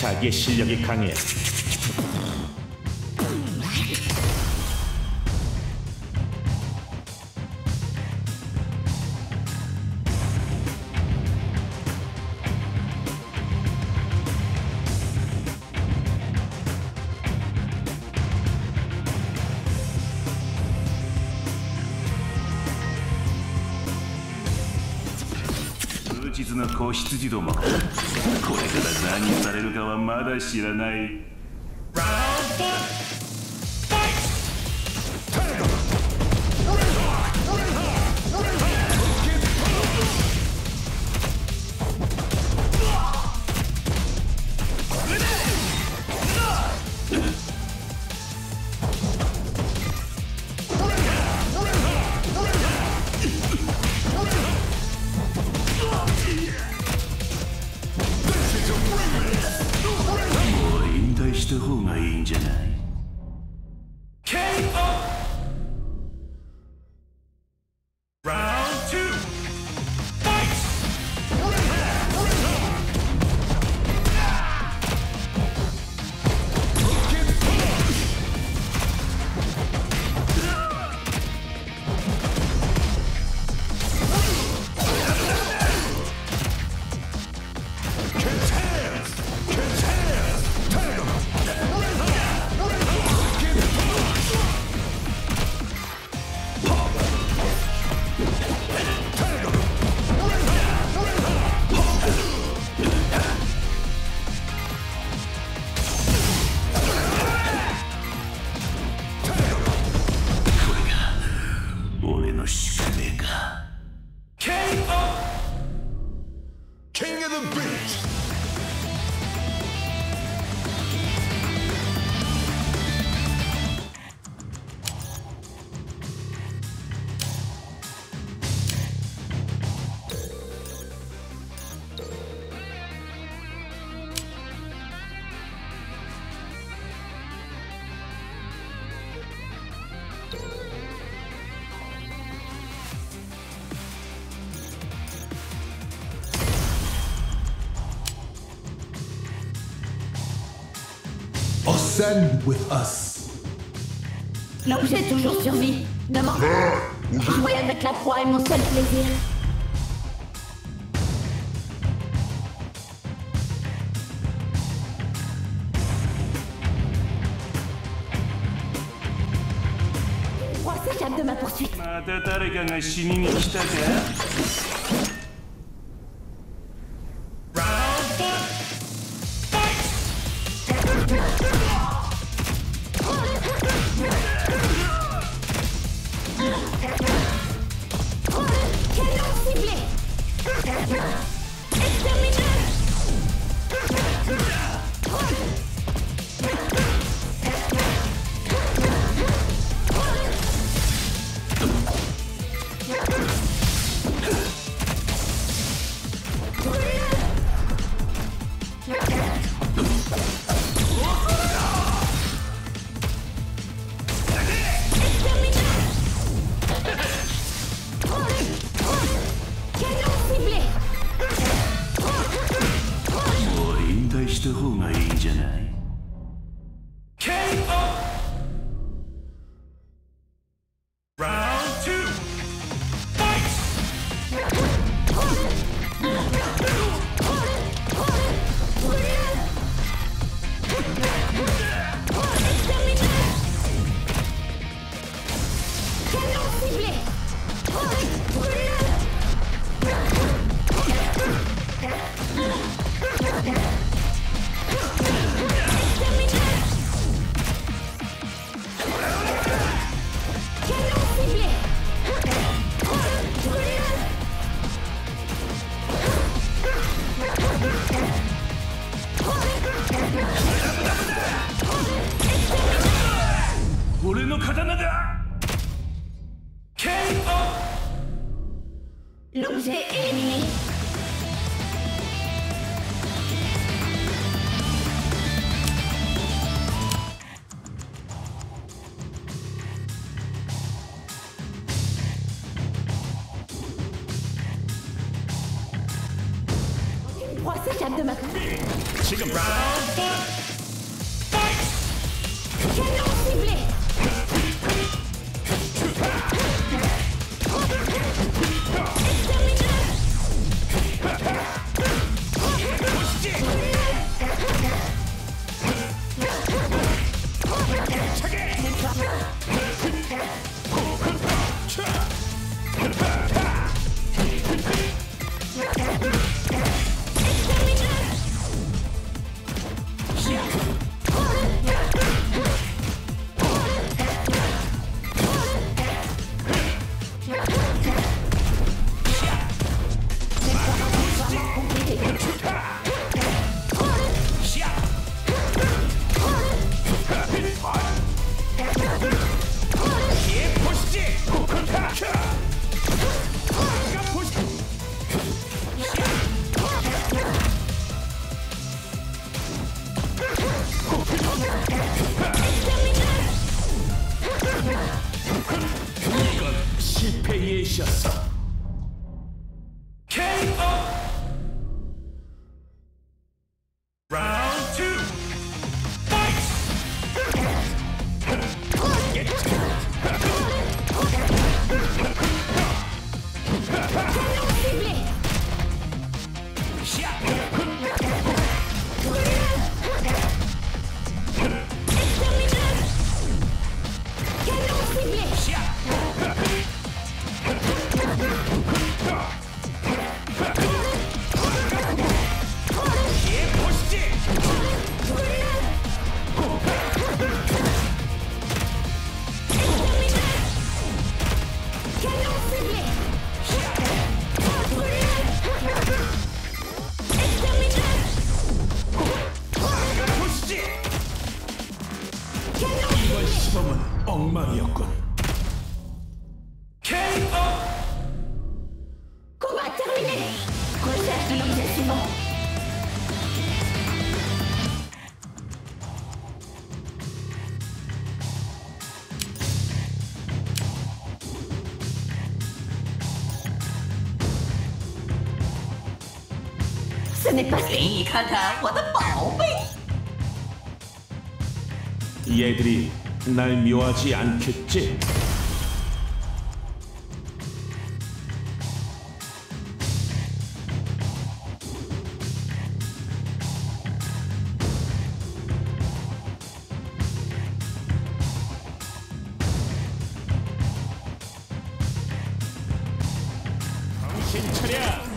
자기의 실력이 강해. 無実の子羊ども、これから何されるかはまだ知らない。した方がいいんじゃない？ King of the beat! Ascend with us. L'objet toujours survie. Ne m'en... Jouer avec la proie est mon seul plaisir. La proie s'échappe de ma poursuite. L'objet éliminé. proie s'échappe de ma main. 지금 라운드 Canon ciblé. 실패이셨어. KO. 라운드 2. 파이트. 이번 시범은 엉망이었군. KO. Combat terminé. Recherche de l'objet suivant. Ce n'est pas... 给你看看我的宝贝。 얘들이 날 미워하지 않겠지? 정신 차려!